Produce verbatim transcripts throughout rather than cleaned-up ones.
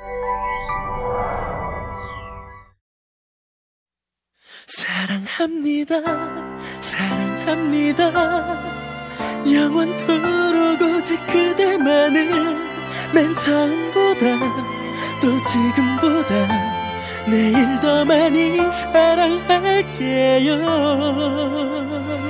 사랑합니다 사랑합니다 영원토록 오직 그대만을 맨 처음보다 또 지금보다 내일 더 많이 사랑할게요.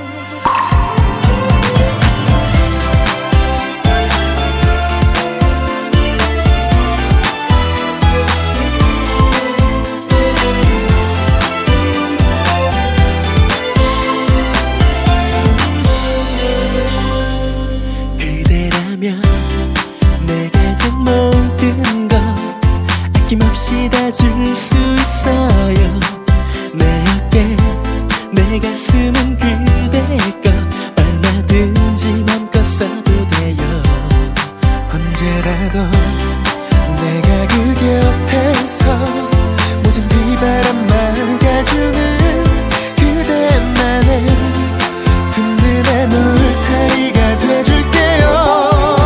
내게 준 모든 것 아낌없이 다 줄 수 있어요. 내 어깨 내 가슴은 그대 것 얼마든지 맘껏 써도 돼요. 언제라도 내가 그 곁에서 모진 비바람 막아주는 그대만의 든든한 울타리가 돼줄게요.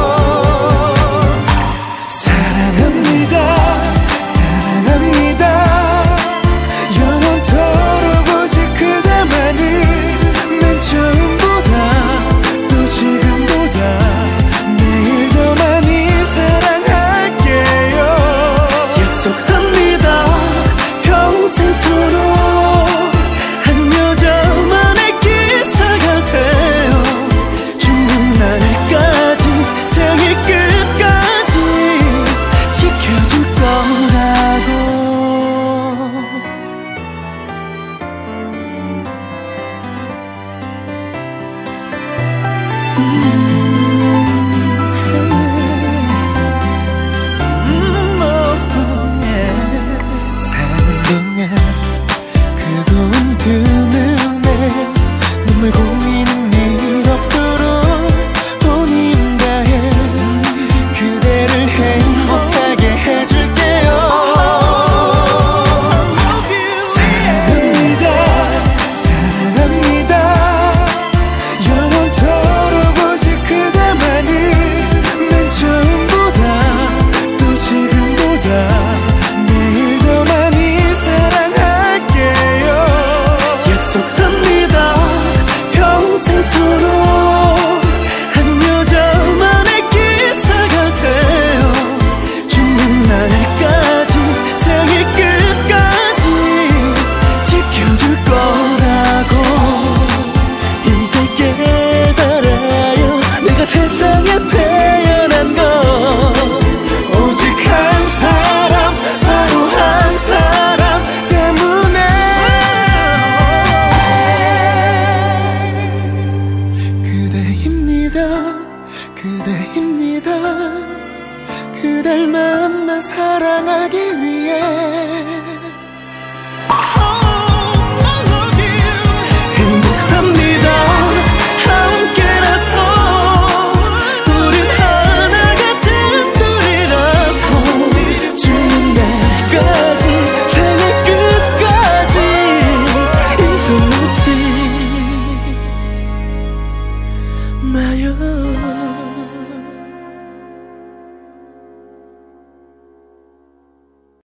그대입니다. 그댈 만나 사랑하기 위해